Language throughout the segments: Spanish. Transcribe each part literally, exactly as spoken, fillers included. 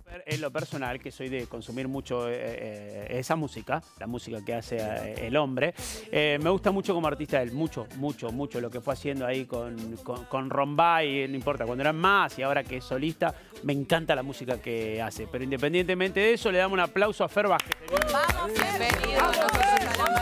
En lo personal, que soy de consumir mucho eh, eh, esa música, la música que hace eh, el hombre, eh, me gusta mucho como artista él, mucho, mucho, mucho lo que fue haciendo ahí con, con, con Rombay, no importa, cuando eran más y ahora que es solista, me encanta la música que hace. Pero independientemente de eso, le damos un aplauso a Fer Vázquez. ¡Vamos, bienvenido! Nosotros a la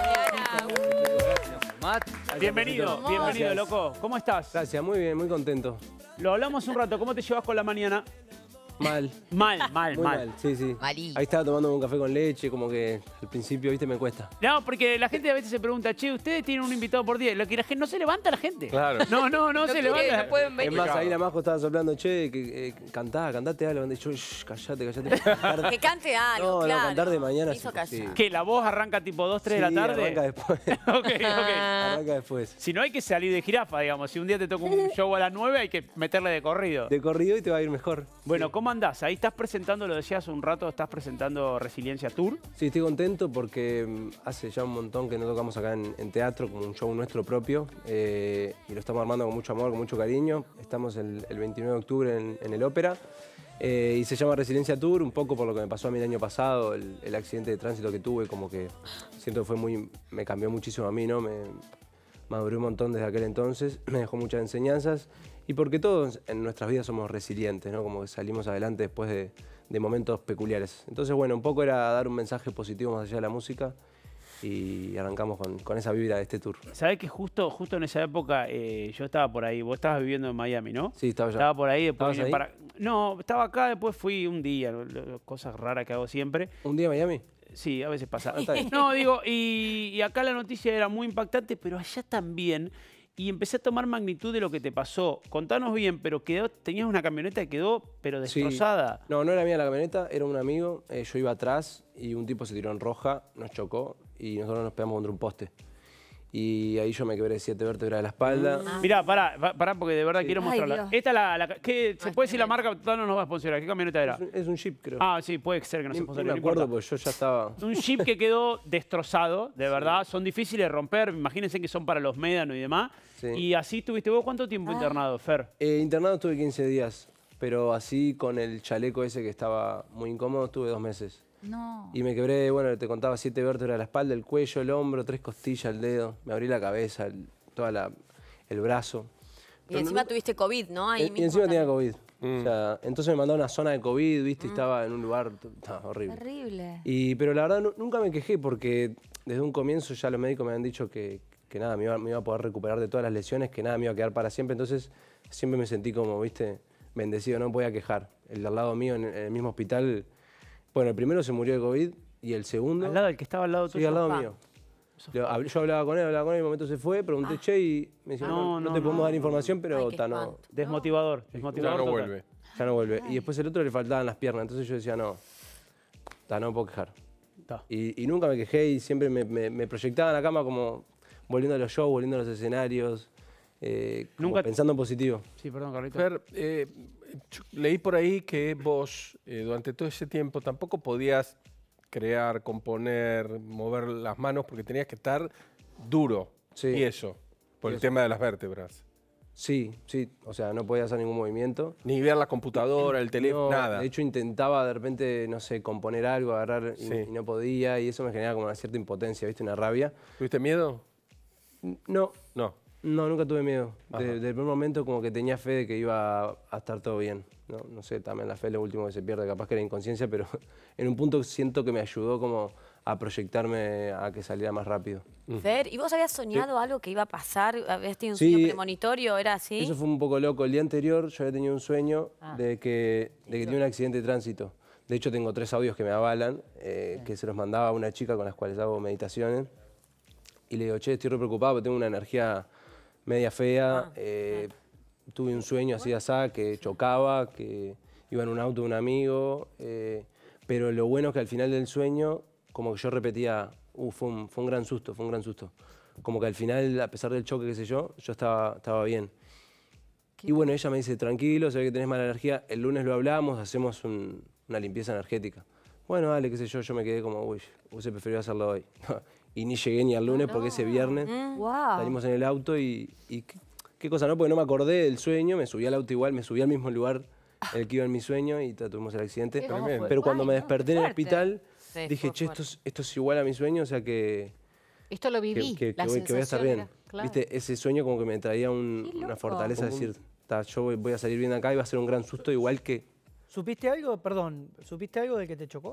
mañana. Bienvenido, bienvenido, loco. ¿Cómo estás? Gracias, muy bien, muy contento. Lo hablamos un rato, ¿cómo te llevas con la mañana? Mal. Mal, mal, Muy mal. mal, sí, sí. Malí. Ahí estaba tomando un café con leche, como que al principio, viste, me cuesta. No, porque la gente a veces se pregunta, che, ustedes tienen un invitado por día. Lo que la gente no se levanta la gente. Claro. No, no, no, No se quiere, levanta. no pueden Es venir. más, ahí la Majo estaba soplando, che, que, eh, cantá, cantate algo. Y yo, shh, callate, callate. Cantar- Que cante algo, No, claro. no, cantar de mañana. Hizo sí, callar. sí. ¿Qué? ¿La voz arranca tipo dos, tres de la Sí, tarde? arranca después. Ok, ok. Arranca después. Si no hay que salir de jirafa, digamos. Si un día te toca un show a las nueve, hay que meterle de corrido. De corrido y te va a ir mejor. Bueno, ¿cómo andás? Ahí estás presentando, lo decías hace un rato, estás presentando Resiliencia Tour. Sí, estoy contento porque mm, hace ya un montón que no tocamos acá en, en teatro, como un show nuestro propio, eh, y lo estamos armando con mucho amor, con mucho cariño. Estamos el, el veintinueve de octubre en, en el Ópera, eh, y se llama Resiliencia Tour, un poco por lo que me pasó a mí el año pasado, el, el accidente de tránsito que tuve, como que siento que fue muy, me cambió muchísimo a mí, ¿no? Me maduré un montón desde aquel entonces, me dejó muchas enseñanzas, y porque todos en nuestras vidas somos resilientes, ¿no? Como que salimos adelante después de, de momentos peculiares. Entonces, bueno, un poco era dar un mensaje positivo más allá de la música y arrancamos con, con esa vibra de este tour. ¿Sabés que justo, justo en esa época eh, yo estaba por ahí? Vos estabas viviendo en Miami, ¿no? Sí, estaba ya. Estaba por ahí, después ¿Estabas vine ahí? para... No, estaba acá, después fui un día, lo- lo- cosas raras que hago siempre. ¿Un día en Miami? Sí, a veces pasa. Ah, está bien. No, digo, y, y acá la noticia era muy impactante, pero allá también. Y empecé a tomar magnitud de lo que te pasó. Contanos bien, pero quedó, tenías una camioneta que quedó, pero Sí. destrozada. No, no era mía la camioneta, era un amigo. eh, yo iba atrás y un tipo se tiró en roja, nos chocó y nosotros nos pegamos contra un poste. Y ahí yo me quebré siete vértebras de la espalda. Mirá, pará, pa- pará, porque de verdad quiero Ay, mostrarla. Dios. Esta la, la ¿qué, ¿Se Ay, puede decir la tremendo. marca? Todavía no nos va a sponsorar. ¿Qué camioneta era? Es un, es un Jeep, creo. Ah, sí, puede ser que no Ni- se ni sponsore, me no acuerdo importa. porque yo ya estaba... Un Jeep que quedó destrozado, de verdad. Son difíciles de romper. Imagínense que son para los médanos y demás. Sí. Y así tuviste vos, ¿cuánto tiempo internado, Fer? Eh, internado estuve quince días, pero así con el chaleco ese que estaba muy incómodo, estuve dos meses. No. Y me quebré, bueno, te contaba, siete vértebras de la espalda, el cuello, el hombro, tres costillas, el dedo. Me abrí la cabeza, el, toda la, el brazo. Y Pero encima no- tuviste COVID, ¿no? Ahí y, y mismo encima tenía también. COVID. O sea, entonces me mandaron a una zona de COVID, ¿viste? Y estaba en un lugar t- ah, horrible. Terrible. Y, pero la verdad nu- nunca me quejé porque desde un comienzo ya los médicos me han dicho que, que nada, me iba, me iba a poder recuperar de todas las lesiones, que nada me iba a quedar para siempre. Entonces siempre me sentí como, viste, bendecido, no me podía quejar. El de al lado mío en, en el mismo hospital, bueno, el primero se murió de COVID y el segundo... Al lado, el que estaba al lado Sí, tuyo. al lado Pa. mío. Yo hab- yo hablaba con él, hablaba con él, en un momento se fue, pregunté, che, y me decía, No, no, no, no, te podemos no. dar información, pero Ay, qué ta, no, espanto. Desmotivador. Ya Desmotivador no total. vuelve. ya no vuelve. Y después el otro le faltaban las piernas, entonces yo decía, no, ta, no me puedo quejar. Está. Y, y nunca me quejé y siempre me, me- me proyectaba en la cama como volviendo a los shows, volviendo a los escenarios, eh, como Nunca- pensando en positivo. Sí, perdón, Carlito. Fer, eh, yo leí por ahí que vos eh, durante todo ese tiempo tampoco podías crear, componer, mover las manos porque tenías que estar duro. Sí. Y eso, por Y el eso. tema de las vértebras. Sí, sí, o sea, no podía hacer ningún movimiento. Ni ver la computadora, el teléfono, No, nada. De hecho, intentaba de repente, no sé, componer algo, agarrar y, Sí. y no podía, y eso me generaba como una cierta impotencia, ¿viste? Una rabia. ¿Tuviste miedo? No, No. no, nunca tuve miedo. Ajá. De- Desde el primer momento como que tenía fe de que iba a estar todo bien. No, no sé, también la fe es lo último que se pierde, capaz que era inconsciencia, pero en un punto siento que me ayudó como a proyectarme a que saliera más rápido. Fer, ¿y vos habías soñado algo que iba a pasar? ¿Habías tenido un Sí. sueño premonitorio? ¿Era así? Eso fue un poco loco. El día anterior yo había tenido un sueño Ah. de que, de que tenía un accidente de tránsito. De hecho, tengo tres audios que me avalan, eh, que se los mandaba a una chica con las cuales hago meditaciones. Y le digo, che, estoy re preocupado porque tengo una energía media fea. Ah, eh, tuve un sueño así asá, que chocaba, que iba en un auto de un amigo. eh, pero lo bueno es que al final del sueño, como que yo repetía, uh, fue un, fue un gran susto, fue un gran susto. Como que al final, a pesar del choque, qué sé yo, yo estaba, estaba bien. Y bueno, ella me dice, tranquilo, se ve que tenés mala energía, el lunes lo hablamos, hacemos un- una limpieza energética. Bueno, dale, qué sé yo, yo me quedé como, uy, hubiese preferido hacerlo hoy. Y ni llegué ni al lunes porque ese viernes Wow. salimos en el auto y, y qué, qué cosa, ¿no? Porque no me acordé del sueño, me subí al auto igual, me subí al mismo lugar el que iba en mi sueño y ta, tuvimos el accidente. ¿Cómo Tremendo. fue? Pero cuando me Ay, no, desperté en el fuerte. hospital, Sí, dije, fue che, esto fuerte. es, esto es igual a mi sueño, o sea que, Esto lo que, viví. que- que la voy, que voy a estar sensación bien. era- claro. ¿Viste? Ese sueño como que me traía un- Qué una loco. fortaleza de Como un- decir, ta, yo voy, voy a salir bien acá y va a ser un gran susto, igual que... ¿Supiste algo? Perdón, ¿supiste algo del que te chocó?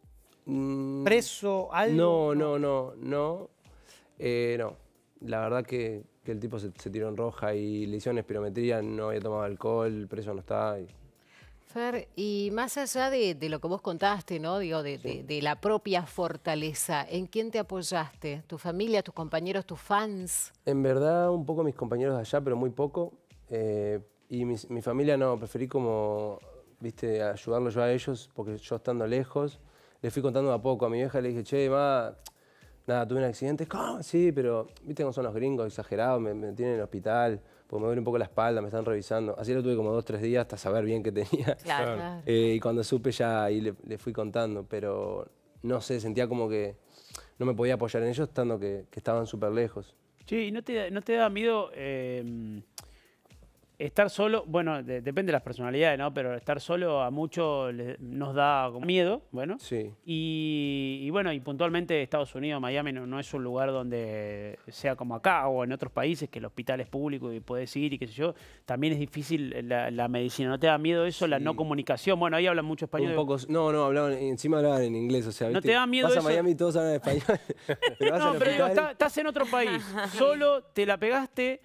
mm, ¿Preso? ¿Algo? No, no, no, no. Eh, no. La verdad que, que el tipo se, se tiró en roja y le hicieron espirometría, no había tomado alcohol, preso no está. y- Fer, y más allá de, de lo que vos contaste, ¿no? Digo, de, de- de la propia fortaleza, ¿en quién te apoyaste? ¿Tu familia, tus compañeros, tus fans? En verdad, un poco mis compañeros de allá, pero muy poco. Eh, y mis- mi familia no, preferí como, viste, ayudarlos yo a ellos, porque yo estando lejos, les fui contando de a poco. A mi vieja le dije, che, ma, nada, tuve un accidente. ¿Cómo? Sí, pero, viste cómo son los gringos, exagerados, me, me tienen en el hospital, porque me duele un poco la espalda, me están revisando. Así lo tuve como dos, tres días hasta saber bien qué tenía. Claro. Claro. Eh, y cuando supe ya ahí le, le fui contando, pero no sé, sentía como que no me podía apoyar en ellos estando que, que estaban súper lejos. Che, ¿y no te, no te da miedo eh, estar solo? Bueno, de- depende de las personalidades, ¿no? Pero estar solo a muchos les- nos da como miedo, bueno. Sí. Y, y bueno, y puntualmente Estados Unidos, Miami no, no es un lugar donde sea como acá o en otros países que el hospital es público y puedes ir y qué sé yo. También es difícil la, la medicina. ¿No te da miedo eso, la Sí. no comunicación? Bueno, ahí hablan mucho español. Un poco, no, no, hablaban, encima hablaban en inglés, o sea, ¿No ¿viste? te da miedo Vas a eso? Miami y todos hablan español, pero vas No, al pero digo, hospital, está- estás en otro país, solo, te la pegaste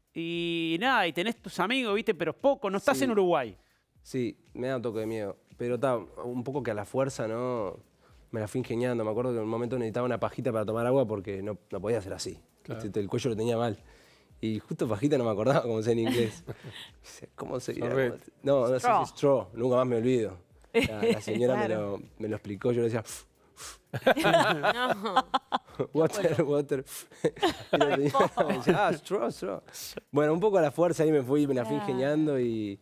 y nada, y tenés tus amigos, ¿viste? Pero poco, no estás Sí. en Uruguay. sí, me da un toque de miedo, pero está un poco que a la fuerza, ¿no? Me la fui ingeniando, me acuerdo que en un momento necesitaba una pajita para tomar agua porque no, no podía hacer así, ¿viste? El cuello lo tenía mal. Y justo pajita no me acordaba cómo se en inglés. Dice, ¿cómo se dirá? Sorbet. No, no sé Straw. si straw, nunca más me olvido. La, la señora me, lo, me lo explicó, yo le decía, water, water. Y la señora me decía, ah, straw, straw. Bueno, un poco a la fuerza ahí me fui, me la fui ingeniando y,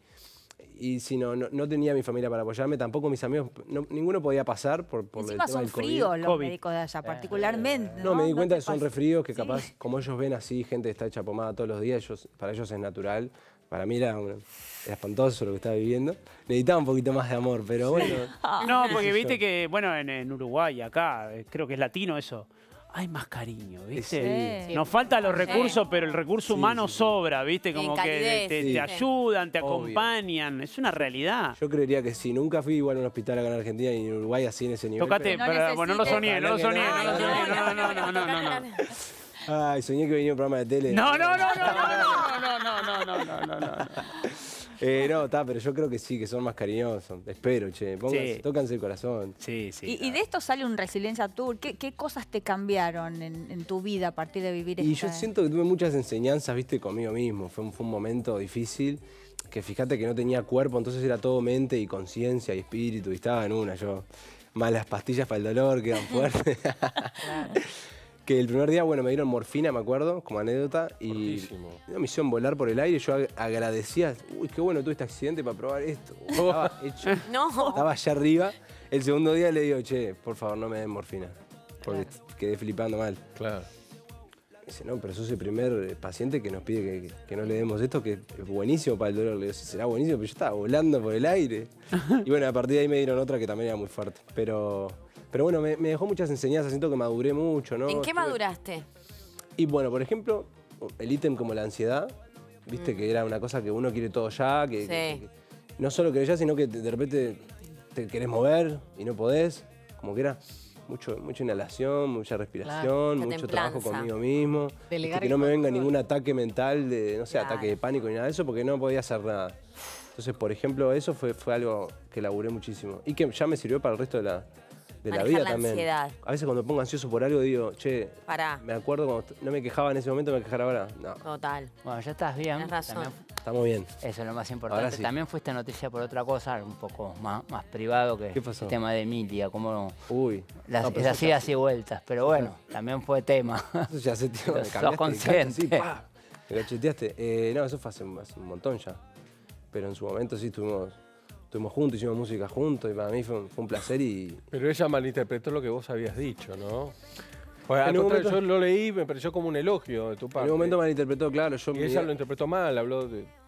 y si no, no, no tenía a mi familia para apoyarme, tampoco mis amigos, no- ninguno podía pasar por, por el Encima tema son del COVID. fríos los COVID. médicos de allá, particularmente. No, me di cuenta te que son pasa- refríos, que Sí. capaz, como ellos ven así, gente está hecha pomada todos los días, ellos, para ellos es natural. Para mí era, una- era espantoso lo que estaba viviendo. Necesitaba un poquito más de amor, pero bueno. No, porque viste que, bueno, en, en Uruguay, acá, eh, creo que es latino eso, hay más cariño, ¿viste? Sí. Nos faltan los recursos, pero el recurso humano sobra, ¿viste? Como que calidez, te, sí. te ayudan, te Obvio. acompañan, es una realidad. Yo creería que sí. Nunca fui igual a un hospital acá en Argentina y en Uruguay así en ese nivel. Tocate, No pero, bueno, no lo necesites- soñé, no lo Ojalá que soñé, no. no lo Ay, soñé, no, no, no, no, no, no, no. pero- Ay, soñé que venía un programa de tele. No, no, no, no, no, no, no, no, no, no, no, no. Eh, no, está, pero yo creo que sí, que son más cariñosos. Espero, che. Pónganse, Sí. tócanse el corazón. Sí, sí. Y, y de esto sale un Resiliencia Tour. ¿Qué, qué cosas te cambiaron en, en tu vida a partir de vivir Y esta- yo siento que tuve muchas enseñanzas, viste, conmigo mismo. Fue un, fue un momento difícil, que fíjate que no tenía cuerpo, entonces era todo mente y conciencia y espíritu, y estaba en una. Yo, malas pastillas para el dolor, quedan fuertes. Que el primer día, bueno, me dieron morfina, me acuerdo, como anécdota, y Fortísimo. me hicieron volar por el aire. Yo ag- agradecía, uy, qué bueno tuve este accidente para probar esto. Estaba hecho, No. estaba allá arriba. El segundo día le digo, che, por favor, no me den morfina, porque quedé flipando mal. Claro. Dice, no, pero sos el primer eh, paciente que nos pide que, que no le demos esto, que es buenísimo para el dolor. Le digo, será buenísimo, pero yo estaba volando por el aire. Y bueno, a partir de ahí me dieron otra que también era muy fuerte. Pero, pero bueno, me, me dejó muchas enseñanzas, siento que maduré mucho, ¿no? ¿En qué Estuve- maduraste? Y bueno, por ejemplo, el ítem como la ansiedad, viste que era una cosa que uno quiere todo ya, que, Sí. que- que- no solo querés ya, sino que te- de repente te querés mover y no podés, como que era mucho, mucha inhalación, mucha respiración, Mucha mucho trabajo templanza. conmigo mismo, Delegar viste, que el no me venga control. ningún ataque mental de, no sé, Claro. ataque de pánico ni nada de eso, porque no podía hacer nada. Entonces, por ejemplo, eso fue, fue algo que laburé muchísimo y que ya me sirvió para el resto de la, de la Manejar vida la también. ansiedad. A veces cuando me pongo ansioso por algo digo, che, Pará. me acuerdo cuando est- no me quejaba en ese momento, me quejara ahora. No, Total. Bueno, ya estás bien. Tenés razón. También- estamos bien. eso es lo más importante. Ahora sí. También fuiste noticia por otra cosa, un poco más, más privado que ¿Qué pasó? el tema de Emilia, como Uy. las, No, pero esas eso idas y vueltas. Pero bueno, también fue tema. ya- Eso ya sé, tío. Pero Me sos cambiaste el consciente. cacho, sí, pa, me cacheteaste. Eh, no, eso fue hace, un- hace un montón ya. Pero en su momento sí estuvimos, estuvimos juntos, hicimos música juntos y para mí fue un, fue un placer y... Pero ella malinterpretó lo que vos habías dicho, ¿no? Pues, al En un contrario, momento- yo lo leí y me pareció como un elogio de tu parte. En un momento malinterpretó, claro. Yo Y me- ella lo interpretó mal, habló de...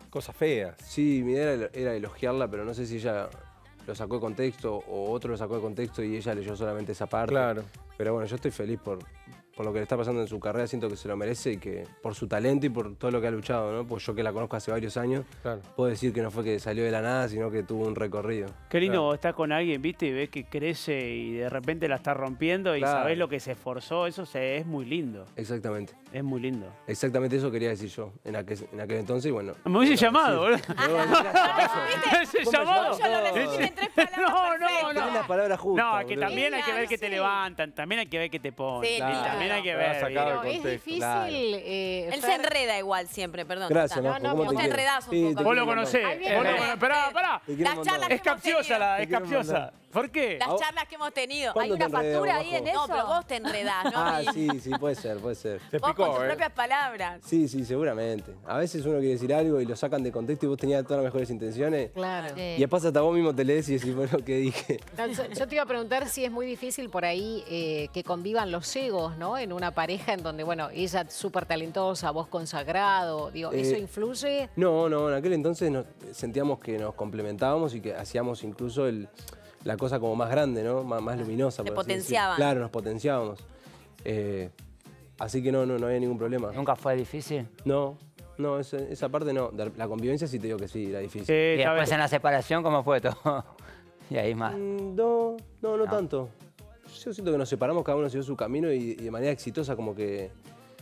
cosas feas. Sí, mi idea era, era elogiarla, pero no sé si ella lo sacó de contexto o otro lo sacó de contexto y ella leyó solamente esa parte. Claro. Pero bueno, yo estoy feliz por, por lo que le está pasando en su carrera, siento que se lo merece y que por su talento y por todo lo que ha luchado, ¿no? Pues yo que la conozco hace varios años, Claro. puedo decir que no fue que salió de la nada, sino que tuvo un recorrido. Qué lindo Claro. vos estás con alguien, viste, y ves que crece y de repente la estás rompiendo y Claro. sabés lo que se esforzó. Eso se, es muy lindo. Exactamente. Es muy lindo. Exactamente eso quería decir yo en aquel, en aquel entonces y bueno. Me hubiese llamado, boludo. No, gracias. Me hubiese llamado. Yo lo resumí en tres palabras. No, no, perfecto. Tenés las palabras justas, No, que boludo. también hay que ver que te Sí. levantan, también hay que ver que te ponen. Sí, y claro. también hay que Te va a ver. sacar ¿viste? de Pero es contexto. difícil. Claro. eh, Él se Fer, enreda igual siempre, perdón. Gracias, Tata. Majo, No, no, ¿cómo vos te te quiero? enredás un Sí, poco. te Vos quiero lo un montón. conocés. Ahí viene. Vos lo conocés. Pará, pará. Te quiero Las un montón. charlas que Es hemos capciosa la, es tenido. capciosa. ¿Por qué? Las ¿A vos? charlas que hemos tenido. ¿Hay ¿Cuándo una te enredé, factura vos, ahí en Majo? No, eso? pero vos te enredás, ¿no? Ah, Y- sí, sí, puede ser, puede ser. Se Vos picó, con tus ¿eh? propias palabras. Sí, sí, seguramente. A veces uno quiere decir algo y lo sacan de contexto y vos tenías todas las mejores intenciones. Claro. Y después hasta vos mismo te lees y decís, bueno, ¿qué dije? No, yo, yo te iba a preguntar si es muy difícil por ahí eh, que convivan los egos, ¿no? En una pareja en donde, bueno, ella súper talentosa, vos consagrado. Digo, ¿eso Eh, influye? No, no, en aquel entonces nos, sentíamos que nos complementábamos y que hacíamos incluso el, la cosa como más grande, ¿no? Más, más luminosa. Se por así decir. potenciaban. Claro, nos potenciábamos. Eh, así que no, no, no había ningún problema. ¿Nunca fue difícil? No, no, esa, esa parte no. De La convivencia sí te digo que sí, era difícil. Sí, Y está después bien. en la separación, ¿cómo fue todo? Y ahí más. Mm, No, no, no tanto. Yo siento que nos separamos, cada uno siguió su camino y, y de manera exitosa como que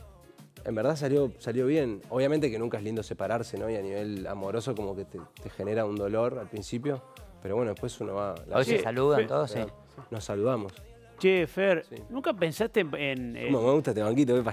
en verdad salió, salió bien. Obviamente que nunca es lindo separarse, ¿no? Y a nivel amoroso como que te, te genera un dolor al principio, pero bueno, después uno va... la- Hoy se Sí, saludan fe- todos, sí. Nos saludamos. Che, Fer, Sí. ¿nunca pensaste en... en- en- Como me gusta este banquito, ve para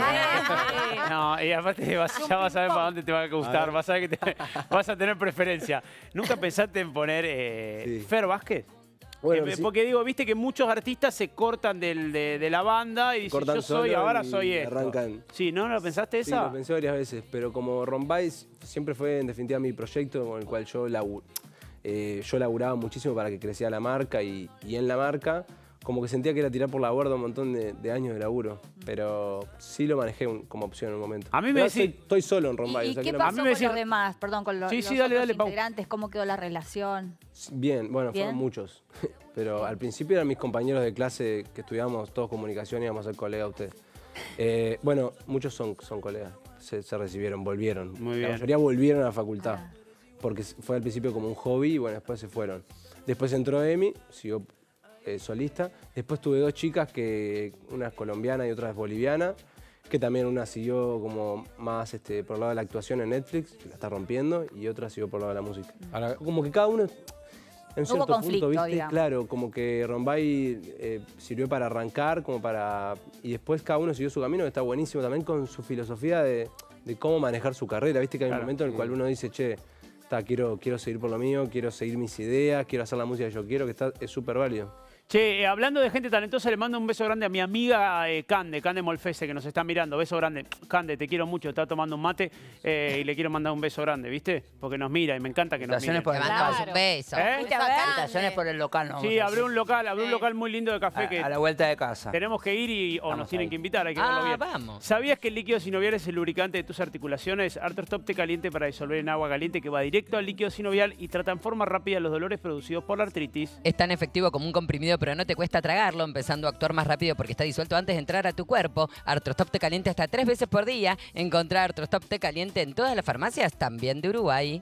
allá. No, y aparte vas- ya vas a ver para dónde te va a gustar, vas a ver que te- vas a tener preferencia. ¿Nunca pensaste en poner eh, Sí. Fer Vázquez? Bueno, Eh, sí. Porque digo, viste que muchos artistas se cortan del- de, de la banda y dicen, Cortan yo soy, solo ahora y soy esto. arrancan. Sí, ¿no? ¿No pensaste Sí, esa? lo pensé varias veces, pero como Rombay siempre fue en definitiva mi proyecto con el cual yo, labu- eh, yo laburaba muchísimo para que creciera la marca y, y en la marca como que sentía que era tirar por la borda un montón de, de años de laburo, pero sí lo manejé un- como opción en un momento. A mí me Pero decís- estoy, estoy solo en Rombay. ¿Y, o sea qué que no- A pasó mí me con decís- los demás? Perdón, con los, Sí, los sí, dale, otros dale, Pau. integrantes. ¿Cómo quedó la relación? Bien, bueno, Bien. fueron muchos, pero al principio eran mis compañeros de clase que estudiábamos todos comunicación y íbamos a ser colegas ustedes. Eh, bueno, muchos son, son colegas, se, se recibieron, volvieron. Muy La bien. mayoría volvieron a la facultad, porque fue al principio como un hobby y bueno, después se fueron. Después entró Emi, siguió eh, solista. Después tuve dos chicas, que una es colombiana y otra es boliviana, que también una siguió como más este, por el lado de la actuación en Netflix, que la está rompiendo, y otra siguió por el lado de la música. Ahora, Como que cada uno, en Hubo cierto conflicto, punto, ¿viste? digamos. Claro, como que Rombay eh, sirvió para arrancar, como para... Y después cada uno siguió su camino, que está buenísimo también con su filosofía de, de cómo manejar su carrera. Viste que hay Claro. un momento en el cual uno dice, che, está, quiero, quiero seguir por lo mío, quiero seguir mis ideas, quiero hacer la música que yo quiero, que está, es súper válido. Che, eh, hablando de gente talentosa, le mando un beso grande a mi amiga eh, Cande, Cande Molfese, que nos está mirando. Beso grande. Cande, te quiero mucho, está tomando un mate eh, y le quiero mandar un beso grande, ¿viste? Porque nos mira y me encanta que nos mire. Felicitaciones por Te el mandamos local. un beso. ¿Eh? Fuiste a ver. Felicitaciones por el local. ¿no? Sí, Vamos a abrió un decir. local, abrió un local muy lindo de café a, que a la vuelta de casa. tenemos que ir y o nos Vamos tienen ahí. que invitar, hay que verlo Ah, bien. vamos. ¿Sabías que el líquido sinovial es el lubricante de tus articulaciones? Arthrostop Té Caliente para disolver en agua caliente que va directo al líquido sinovial y trata en forma rápida los dolores producidos por la artritis. Es tan efectivo como un comprimido, pero no te cuesta tragarlo, empezando a actuar más rápido porque está disuelto antes de entrar a tu cuerpo. Arthrostop Té Caliente hasta tres veces por día. Encontrar Arthrostop Té Caliente en todas las farmacias, también de Uruguay.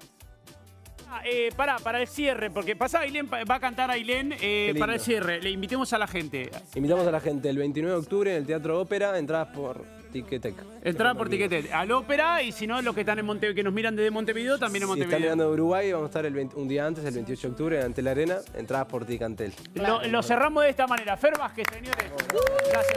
Ah, eh, pará, para el cierre, porque pasa Ailén, va a cantar Ailén eh, lindo. para el cierre. Le invitemos a la gente. Invitamos a la gente el veintinueve de octubre en el Teatro Ópera, entradas por Ticketek. Entrada por tiquete al ópera y si no, los que están en Montevideo, que nos miran desde Montevideo, también en Si están Montevideo. mirando de Uruguay, vamos a estar el veinte un día antes, el veintiocho de octubre, ante la arena, entradas por Ticantel. Lo, lo cerramos de esta manera. Fer Vázquez, señores. Gracias.